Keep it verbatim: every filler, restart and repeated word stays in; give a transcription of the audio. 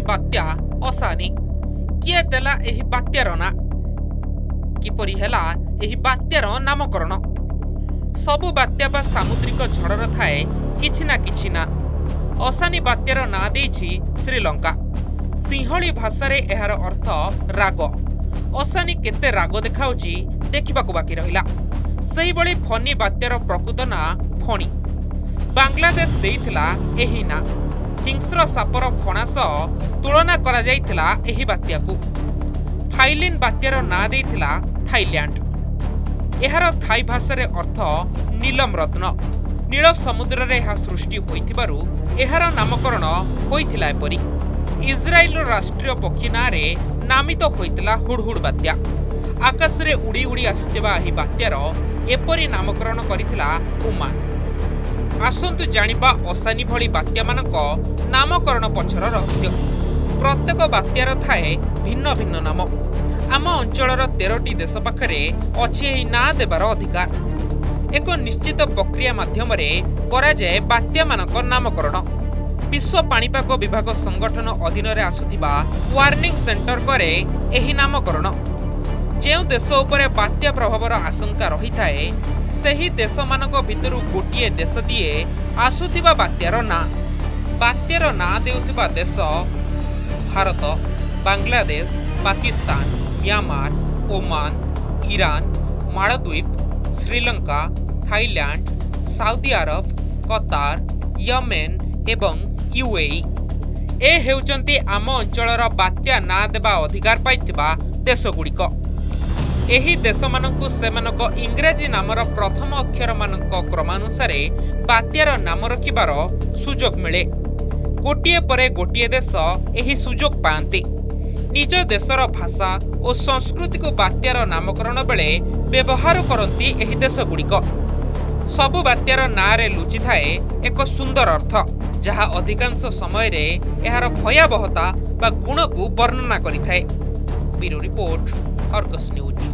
बात्या असानी किए देला एही बात्यार ना किपरि हेला एही बात्यार नामकरण। सबु बात्या बा सामुद्रिक झड़र थाए किछि ना किछि ना। असानी बात्यार ना देइछि श्रीलंका। सिंहली भाषारे एहार अर्थ राग। असानी केते राग देखाउछि देखिबाकू बाकी रहिला। सेही बळी फनी बात्यार प्रकृत ना फणी। बांग्लादेश देइथिला एही ना। हिंस्र सापर फणा सह तुलना करा जाइथिला एही बात्याकू। फाइलिन बात्यार ना देइथिला थाईलैंड। एहार थाई भाषारे अर्थ नीलम रत्न। नील समुद्र रे एहा सृष्टि होइथिबारु एहार नामकरण होइथिला एपरि। इजराइल राष्ट्रीय पक्षी ना रे नामित होइतिला हुडहुड बात्या। आकाश रे उड़ी उड़ी आसुथिबा एही बात्यार एपरि नामकरण करिथिला ओमान। आसंतु जानिबा असानी भली बात्या मानक नामकरण पछर रहस्य। प्रत्येक बात्यार थाए भिन्न भिन्न नाम। आम अंचलर तेरटी देश पाखरे अछि एही ना देबार अधिकार। एक निश्चित प्रक्रिया माध्यम करा जाए बात्या मानक नामकरण। विश्व पाणीपाग विभाग संगठन अधीन रे आसुथिबा वार्निंग सेंटर करे एही नामकरण। जेउ देश उपरे बात्या प्रभावर आशंका रही थाए सेही देश मानक भितरु गोटिए देश दिए आसुथिबा बात्यार ना। बात्यार ना देउथिबा देश Bharat, Bangladesh, Pakistan, Myanmar, Oman, Iran, Maldives, Sri Lanka, Thailand, Saudi Arab, Qatar, Yemen एवं यूएई। ए हेउचंती आम अंचलर बात्या ना देबा अधिकार पाइथिबा देशगुड़िक। एही देश मानकु सेमानक इंग्रेजी नामर प्रथम अक्षर मानक क्रमानुसारे बात्यार नाम रखिबार सुजोग मिले। गोटिए परे गोटिए देश एही सुजोग पाआंती। निज देशर भाषा और संस्कृति को बात्यार नामकरण बेले व्यवहार करती एही देशगुड़िक। सबु बात्यार नारे लुचि थाए एक सुंदर अर्थ जहा अधिकांश समय रे एहार भयावहता बा गुण को वर्णना करिथाए। Bureau report, Argus news.